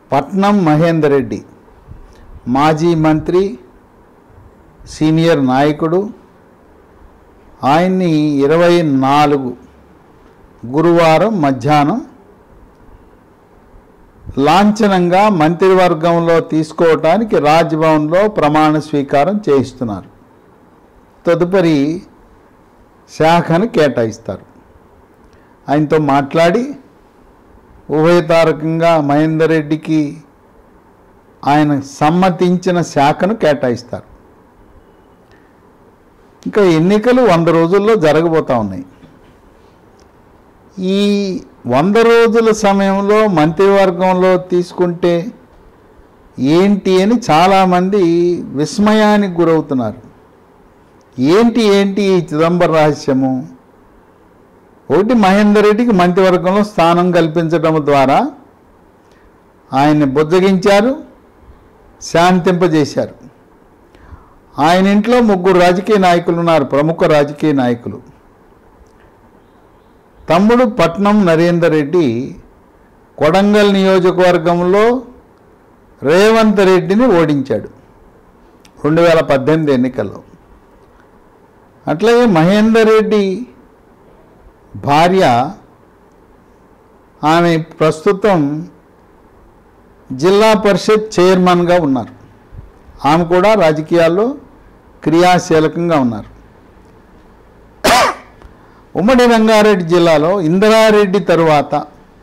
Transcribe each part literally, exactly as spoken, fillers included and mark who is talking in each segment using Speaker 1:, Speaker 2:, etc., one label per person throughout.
Speaker 1: పట్నం మహేందర్ రెడ్డి మాజీ మంత్రి, సీనియర్ నాయకుడు. ఆయన్ని ఇరవై నాలుగు గురువారం మధ్యాహ్నం లాంఛనంగా మంత్రివర్గంలో తీసుకోవటానికి రాజ్భవన్లో ప్రమాణ స్వీకారం చేయిస్తున్నారు. తదుపరి శాఖను కేటాయిస్తారు. ఆయనతో మాట్లాడి ఉభయతారకంగా మహేందర్ రెడ్డికి ఆయన సమ్మతించిన శాఖను కేటాయిస్తారు. ఇంకా ఎన్నికలు వంద రోజుల్లో జరగబోతూ ఉన్నాయి. ఈ వంద రోజుల సమయంలో మంత్రివర్గంలో తీసుకుంటే ఏంటి అని చాలామంది విస్మయానికి గురవుతున్నారు. ఏంటి ఏంటి ఈ చిదంబర రహస్యము? ఒకటి, మహేందర్ రెడ్డికి మంత్రివర్గంలో స్థానం కల్పించడం ద్వారా ఆయన్ని బుజ్జగించారు, శాంతింపజేశారు. ఆయన ఇంట్లో ముగ్గురు రాజకీయ నాయకులు ఉన్నారు, ప్రముఖ రాజకీయ నాయకులు. తమ్ముడు పట్నం నరేందర్ రెడ్డి కొడంగల్ నియోజకవర్గంలో రేవంత్ రెడ్డిని ఓడించాడు రెండు వేల పద్దెనిమిది ఎన్నికల్లో. అట్లాగే మహేందర్ రెడ్డి భార్య, ఆమె ప్రస్తుతం జిల్లా పరిషత్ చైర్మన్గా ఉన్నారు. ఆమె కూడా రాజకీయాల్లో క్రియాశీలకంగా ఉన్నారు. ఉమ్మడి రంగారెడ్డి జిల్లాలో ఇందిరారెడ్డి తరువాత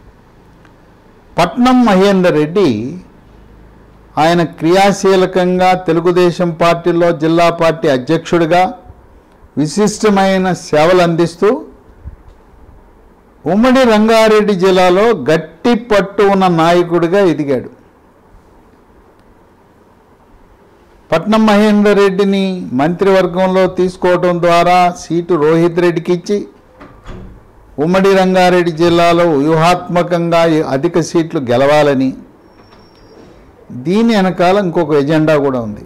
Speaker 1: పట్నం మహేందర్ రెడ్డి ఆయన క్రియాశీలకంగా తెలుగుదేశం పార్టీలో జిల్లా పార్టీ అధ్యక్షుడిగా విశిష్టమైన సేవలు అందిస్తూ ఉమ్మడి రంగారెడ్డి జిల్లాలో గట్టి పట్టు ఉన్న నాయకుడిగా ఎదిగాడు. పట్నం మహేందర్ రెడ్డిని మంత్రివర్గంలో తీసుకోవడం ద్వారా సీటు రోహిత్ రెడ్డికి ఇచ్చి ఉమ్మడి రంగారెడ్డి జిల్లాలో వ్యూహాత్మకంగా అధిక సీట్లు గెలవాలని, దీని వెనకాల ఇంకొక ఎజెండా కూడా ఉంది.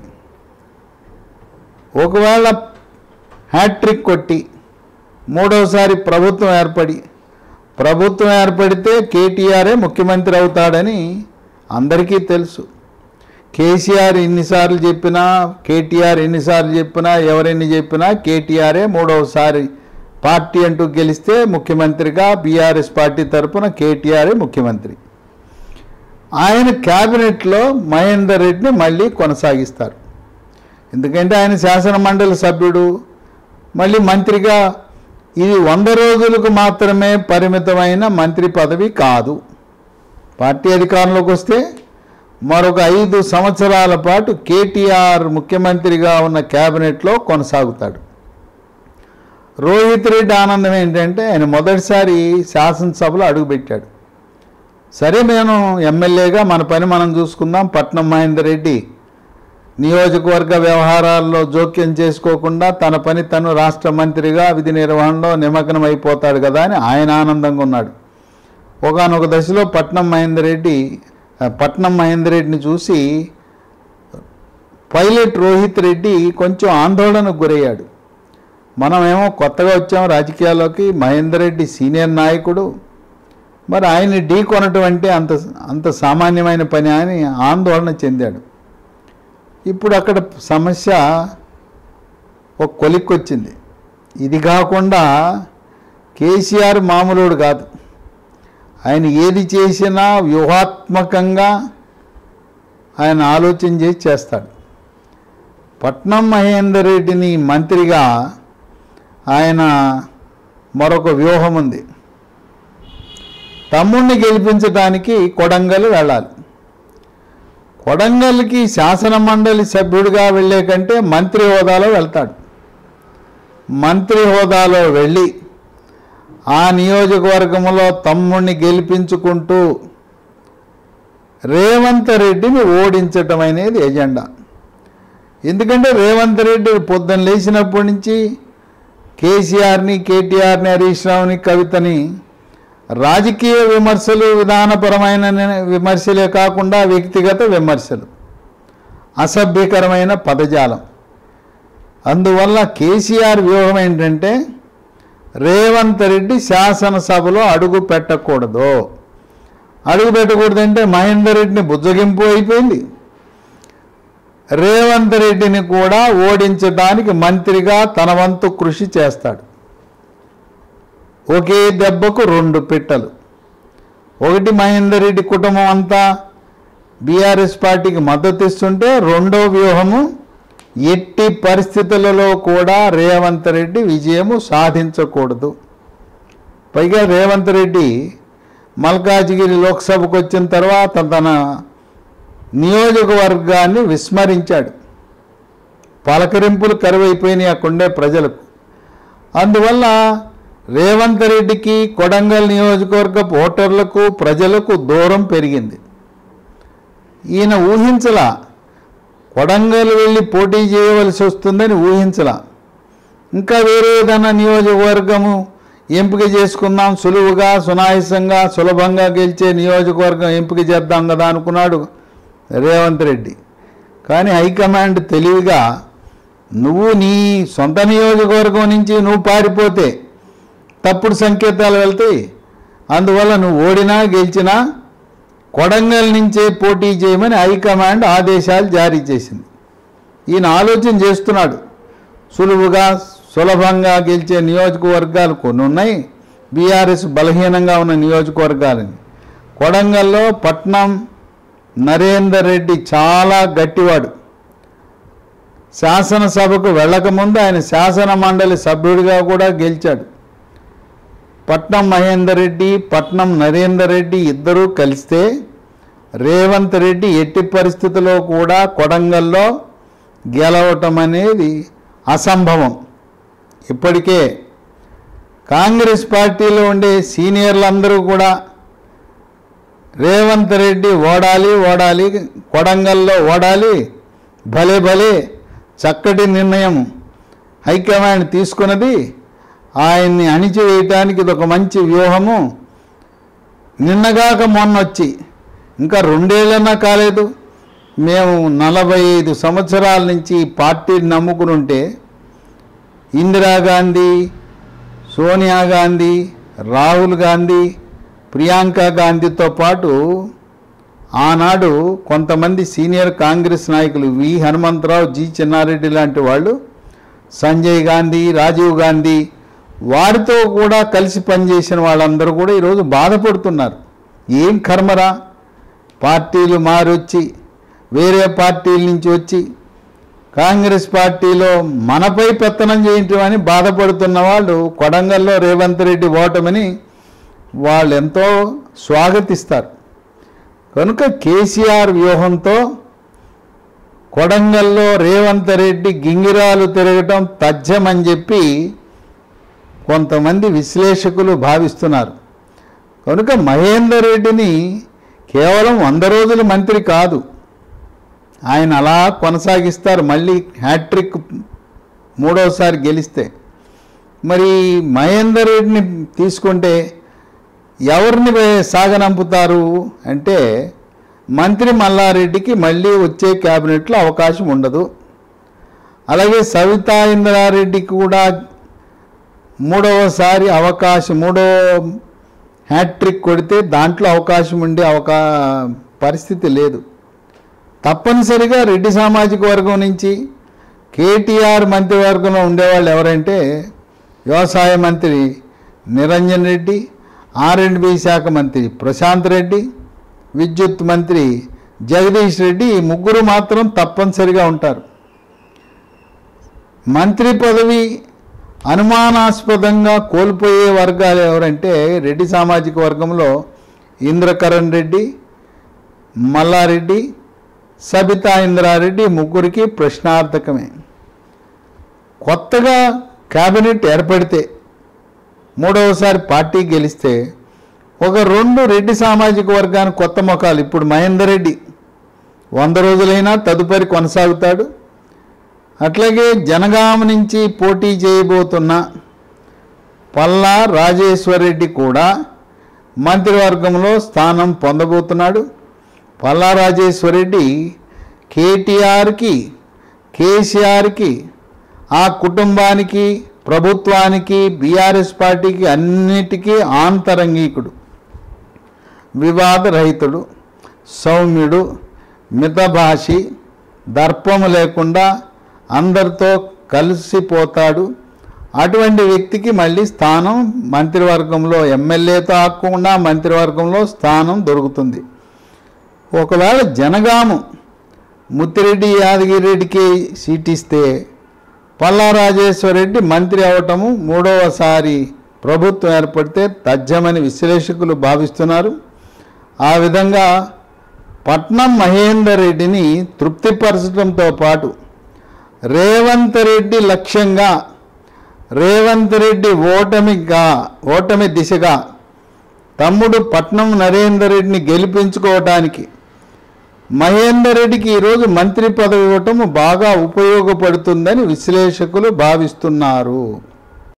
Speaker 1: ఒకవేళ హ్యాట్రిక్ కొట్టి మూడవసారి ప్రభుత్వం ఏర్పడి ప్రభుత్వం ఏర్పడితే కేటీఆరే ముఖ్యమంత్రి అవుతాడని అందరికీ తెలుసు. కేసీఆర్ ఎన్నిసార్లు చెప్పినా, కేటీఆర్ ఎన్నిసార్లు చెప్పినా, ఎవరెన్ని చెప్పినా కేటీఆరే మూడవసారి పార్టీ అంటూ గెలిస్తే ముఖ్యమంత్రిగా బీఆర్ఎస్ పార్టీ తరఫున కేటీఆరే ముఖ్యమంత్రి. ఆయన క్యాబినెట్లో మహేందర్ రెడ్డిని మళ్ళీ కొనసాగిస్తారు. ఎందుకంటే ఆయన శాసన మండలి సభ్యుడు, మళ్ళీ మంత్రిగా. ఇది వంద రోజులకు మాత్రమే పరిమితమైన మంత్రి పదవి కాదు. పార్టీ అధికారంలోకి వస్తే మరొక ఐదు సంవత్సరాల పాటు కేటీఆర్ ముఖ్యమంత్రిగా ఉన్న క్యాబినెట్లో కొనసాగుతాడు. రోహిత్ రెడ్డి ఆనందం ఏంటంటే ఆయన మొదటిసారి శాసనసభలో అడుగుపెట్టాడు. సరే, నేను ఎమ్మెల్యేగా మన పని మనం చూసుకుందాం, పట్నం మహేందర్ రెడ్డి నియోజకవర్గ వ్యవహారాల్లో జోక్యం చేసుకోకుండా తన పని తను రాష్ట్ర మంత్రిగా విధి నిర్వహణలో నిమగ్నం అయిపోతాడు కదా అని ఆయన ఆనందంగా ఉన్నాడు. ఒకానొక దశలో పట్నం మహేందర్ రెడ్డి పట్నం మహేందర్ రెడ్డిని చూసి పైలట్ రోహిత్ రెడ్డి కొంచెం ఆందోళనకు గురయ్యాడు. మనమేమో కొత్తగా వచ్చాము రాజకీయాల్లోకి, మహేందర్ రెడ్డి సీనియర్ నాయకుడు, మరి ఆయన్ని ఢీ కొనటం అంటే అంత అంత సామాన్యమైన పని అని ఆందోళన చెందాడు. ఇప్పుడు అక్కడ సమస్య ఒక కొలిక్కొచ్చింది. ఇది కాకుండా కేసీఆర్ మామూలుడు కాదు, ఆయన ఏది చేసినా వ్యూహాత్మకంగా ఆయన ఆలోచన చేసి చేస్తాడు. పట్నం మహేందర్ రెడ్డిని మంత్రిగా ఆయన మరొక వ్యూహం ఉంది. తమ్ముడిని గెలిపించడానికి కొడంగల్ వెళ్ళాలి. కొడంగల్కి శాసన మండలి సభ్యుడిగా వెళ్ళే కంటే మంత్రి హోదాలో వెళ్తాడు. మంత్రి హోదాలో వెళ్ళి ఆ నియోజకవర్గంలో తమ్ముడిని గెలిపించుకుంటూ రేవంత్ రెడ్డిని ఓడించటం అనేది ఎజెండా. ఎందుకంటే రేవంత్ రెడ్డి పొద్దున్న లేచినప్పటి నుంచి కేసీఆర్ని, కేటీఆర్ని, హరీష్ రావుని, కవితని రాజకీయ విమర్శలు, విధానపరమైన విమర్శలే కాకుండా వ్యక్తిగత విమర్శలు, అసభ్యకరమైన పదజాలం. అందువల్ల కేసీఆర్ వ్యూహం ఏంటంటే రేవంత్ రెడ్డి శాసనసభలో అడుగు పెట్టకూడదు, అడుగు పెట్టకూడదంటే మహేందర్ రెడ్డిని బుజ్జగింపు అయిపోయింది. రేవంత్ రెడ్డిని కూడా ఓడించడానికి మంత్రిగా తన వంతు కృషి చేస్తాడు. ఒకే దెబ్బకు రెండు పిట్టలు. ఒకటి మహేందర్ రెడ్డి కుటుంబం అంతా బీఆర్ఎస్ పార్టీకి మద్దతు ఇస్తుంటే, రెండో వ్యూహము ఎట్టి పరిస్థితులలో కూడా రేవంత్ రెడ్డి విజయము సాధించకూడదు. పైగా రేవంత్ రెడ్డి మల్కాజిగిరి లోక్సభకు వచ్చిన తర్వాత తన నియోజకవర్గాన్ని విస్మరించాడు. పలకరింపులు కరువైపోయినాయి అక్కడుండే ప్రజలకు. అందువల్ల రేవంత్ రెడ్డికి కొడంగల్ నియోజకవర్గపు ఓటర్లకు ప్రజలకు దూరం పెరిగింది. ఈయన ఊహించలా కొడంగల్ వెళ్ళి పోటీ చేయవలసి వస్తుందని ఊహించలా. ఇంకా వేరే ఏదైనా నియోజకవర్గము ఎంపిక చేసుకుందాం, సులువుగా సునాయాసంగా సులభంగా గెలిచే నియోజకవర్గం ఎంపిక చేద్దాం కదా అనుకున్నాడు రేవంత్ రెడ్డి. కానీ హైకమాండ్ తెలివిగా నువ్వు నీ సొంత నియోజకవర్గం నుంచి నువ్వు పారిపోతే తప్పుడు సంకేతాలు వెళ్తాయి. అందువల్ల నువ్వు ఓడినా గెలిచినా కొడంగల్ నుంచే పోటీ చేయమని హైకమాండ్ ఆదేశాలు జారీ చేసింది. ఈయన ఆలోచన చేస్తున్నాడు, సులువుగా సులభంగా గెలిచే నియోజకవర్గాలు కొన్ని ఉన్నాయి, బీఆర్ఎస్ బలహీనంగా ఉన్న నియోజకవర్గాలని. కొడంగల్లో పట్నం నరేందర్ రెడ్డి చాలా గట్టివాడు. శాసనసభకు వెళ్ళకముందు ఆయన శాసన మండలి సభ్యుడిగా కూడా గెలిచాడు. పట్నం మహేందర్ రెడ్డి, పట్నం నరేందర్ రెడ్డి ఇద్దరూ కలిస్తే రేవంత్ రెడ్డి ఎట్టి పరిస్థితుల్లో కూడా కొడంగల్లో గెలవటం అనేది అసంభవం. ఇప్పటికే కాంగ్రెస్ పార్టీలో ఉండే సీనియర్లందరూ కూడా రేవంత్ రెడ్డి ఓడాలి ఓడాలి కొడంగల్లో ఓడాలి, భలే భలే చక్కటి నిర్ణయం హైకమాండ్ తీసుకున్నది, ఆయన్ని అణిచివేయటానికి ఇది ఒక మంచి వ్యూహము. నిన్నగాక మొన్నొచ్చి ఇంకా రెండేళ్ళన్నా కాలేదు, మేము నలభై ఐదు సంవత్సరాల నుంచి పార్టీని నమ్ముకుని ఉంటే ఇందిరాగాంధీ, సోనియా గాంధీ, రాహుల్ గాంధీ, ప్రియాంక గాంధీతో పాటు ఆనాడు కొంతమంది సీనియర్ కాంగ్రెస్ నాయకులు వి హనుమంతరావు, జి చిన్నారెడ్డి లాంటి వాళ్ళు, సంజయ్ గాంధీ, రాజీవ్ గాంధీ, వారితో కూడా కలిసి పనిచేసిన వాళ్ళందరూ కూడా ఈరోజు బాధపడుతున్నారు. ఏం కర్మరా, పార్టీలు మారొచ్చి వేరే పార్టీల నుంచి వచ్చి కాంగ్రెస్ పార్టీలో మనపై పెత్తనం చేయటం అని బాధపడుతున్న వాళ్ళు కొడంగల్లో రేవంత్ రెడ్డి ఓటమని వాళ్ళు ఎంతో స్వాగతిస్తారు. కనుక కేసీఆర్ వ్యూహంతో కొడంగల్లో రేవంత్ రెడ్డి గింగిరాలు తిరగటం తథ్యమని చెప్పి కొంతమంది విశ్లేషకులు భావిస్తున్నారు. కనుక మహేందర్ రెడ్డిని కేవలం వంద రోజుల మంత్రి కాదు, ఆయన అలా కొనసాగిస్తారు మళ్ళీ హ్యాట్రిక్ మూడవసారి గెలిస్తే. మరి మహేందర్ రెడ్డిని తీసుకుంటే ఎవరిని సాగనంపుతారు అంటే మంత్రి మల్లారెడ్డికి మళ్ళీ వచ్చే క్యాబినెట్లో అవకాశం ఉండదు. అలాగే సవితా ఇంద్రారెడ్డికి కూడా మూడవసారి అవకాశం, మూడో హ్యాట్రిక్ కొడితే దాంట్లో అవకాశం ఉండే అవకా పరిస్థితి లేదు. తప్పనిసరిగా రెడ్డి సామాజిక వర్గం నుంచి కేటీఆర్ మంత్రివర్గంలో ఉండేవాళ్ళు ఎవరంటే వ్యవసాయ మంత్రి Niranjan Reddy, R and B శాఖ మంత్రి ప్రశాంత్ రెడ్డి, విద్యుత్ మంత్రి జగదీష్ రెడ్డి, ఈ ముగ్గురు మాత్రం తప్పనిసరిగా ఉంటారు. మంత్రి పదవి అనుమానాస్పదంగా కోల్పోయే వర్గాలు ఎవరంటే రెడ్డి సామాజిక వర్గంలో ఇంద్రకరణ్ రెడ్డి, మల్లారెడ్డి, సబితా ఇంద్రారెడ్డి ముగ్గురికి ప్రశ్నార్థకమే. కొత్తగా కేబినెట్ ఏర్పడితే మూడవసారి పార్టీ గెలిస్తే ఒక రెండు రెడ్డి సామాజిక వర్గానికి కొత్త ముఖాలు. ఇప్పుడు మహేందర్ రెడ్డి వంద రోజులైనా తదుపరి కొనసాగుతాడు. అట్లాగే జనగామ నుంచి పోటీ చేయబోతున్న పల్లా రాజేశ్వర్ రెడ్డి కూడా మంత్రివర్గంలో స్థానం పొందబోతున్నాడు. పల్లా రాజేశ్వర్ రెడ్డి కేటీఆర్కి, కేసీఆర్కి, ఆ కుటుంబానికి, ప్రభుత్వానికి, బీఆర్ఎస్ పార్టీకి అన్నిటికీ ఆంతరంగికుడు. వివాదరహితుడు, సౌమ్యుడు, మితభాషి, దర్పము లేకుండా అందరితో కలిసిపోతాడు. అటువంటి వ్యక్తికి మళ్ళీ స్థానం మంత్రివర్గంలో, ఎమ్మెల్యేతో ఆకుండా మంత్రివర్గంలో స్థానం దొరుకుతుంది. ఒకవేళ జనగాము ముత్తిరెడ్డి యాదగిరెడ్డికి సీటిస్తే పల్లా రాజేశ్వరరెడ్డి మంత్రి అవటము మూడవసారి ప్రభుత్వం ఏర్పడితే తథ్యమని విశ్లేషకులు భావిస్తున్నారు. ఆ విధంగా పట్నం మహేందర్ రెడ్డిని తృప్తిపరచడంతో పాటు రేవంత్ రెడ్డి లక్ష్యంగా, రేవంత్ రెడ్డి ఓటమిగా ఓటమి దిశగా తమ్ముడు పట్నం నరేందర్ రెడ్డిని గెలిపించుకోవడానికి మహేందర్ రెడ్డికి ఈరోజు మంత్రి పదవి ఇవ్వటం బాగా ఉపయోగపడుతుందని విశ్లేషకులు భావిస్తున్నారు.